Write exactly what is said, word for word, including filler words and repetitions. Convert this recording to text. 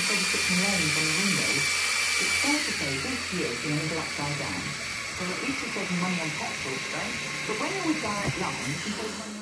instead of put some lanes on the windows, it's fair to say this year's been a little upside down. So at least you're saving money on petrol today, but when you're with direct lines, you save money